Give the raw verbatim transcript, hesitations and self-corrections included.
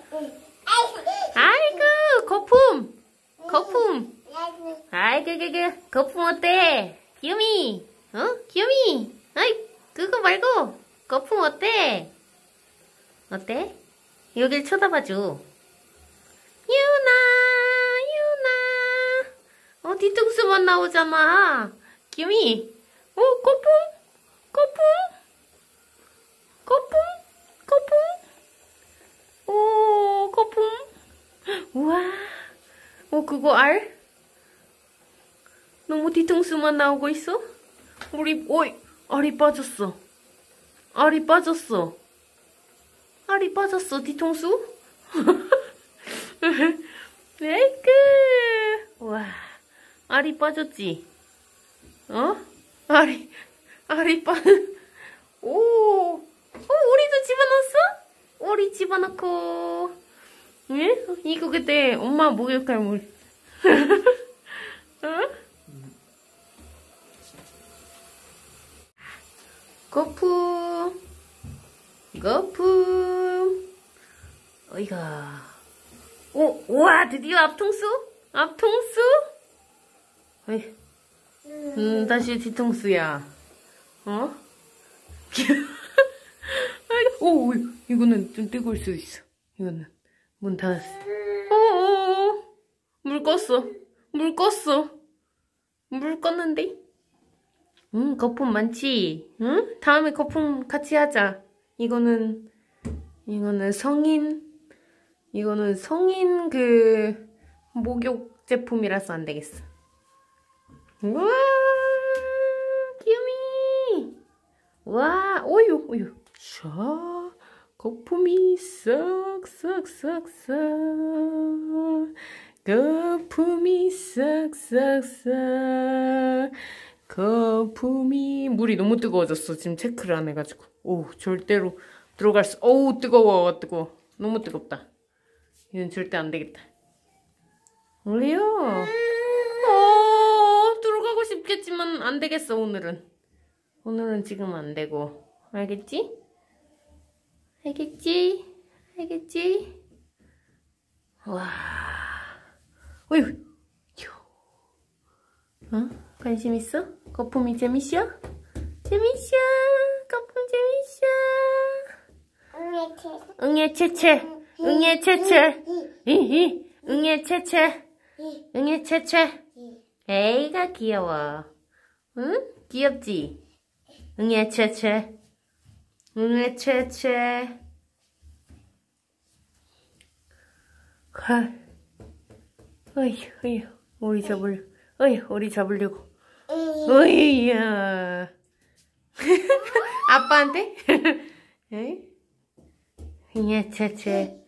아이고, 거품. 거품. 아이고, 그, 거품 어때? 귀요미. 어? 귀요미. 아이, 그거 말고, 거품 어때? 어때? 여길 쳐다봐줘. 유나, 유나. 어, 뒤통수만 나오잖아. 귀요미. 어, 거품. 거품. 거품. 거품. 오, 거품. 우와. 어, 그거 알? 너무 뒤통수만 나오고 있어? 우리, 어이, 알이 빠졌어. 알이 빠졌어. 알이 빠졌어, 뒤통수? 에이크. 와, 알이 빠졌지? 어? 알이, 알이 빠, 오, 어, 오리도 집어넣었어? 오리 집어넣고. 예? 이거 그때 엄마 목욕할 물. 어? 거품. 거품. 어이가. 오, 우와, 드디어 앞통수? 앞통수? 어이. 음, 다시 뒤통수야. 어? 오, 이거는 좀 뜨거울 수 있어. 이거는. 문 닫았어. 어어. 물 껐어. 물 껐어. 물 껐는데? 응, 거품 많지? 응? 다음에 거품 같이 하자. 이거는, 이거는 성인, 이거는 성인 그, 목욕 제품이라서 안 되겠어. 우와, 귀요미. 와, 오유, 오유. 자, 거품이 싹싹싹싹. 거품이 싹싹싹. 거품이. 물이 너무 뜨거워졌어. 지금 체크를 안 해가지고. 오, 절대로 들어갈 수. 어우, 뜨거워, 뜨거워. 너무 뜨겁다. 이건 절대 안 되겠다. 왜요? 어, 들어가고 싶겠지만 안 되겠어, 오늘은. 오늘은 지금 안 되고. 알겠지? 알겠지? 알겠지? 와. 어휴. 어? 관심 있어? 거품이 재밌어? 재밌어? 거품 재밌어? 응애 채채. 응애 채채. 이히. 응애 채채. 응애 채채. 에이가 귀여워. 응? 귀엽지? 응애 채채. 응애 채채. 가. 어휴, 어휴. 오리 잡으려. 어휴, 오리 잡으려고. 어이야. 아빠한테? 에이? 응애 채채.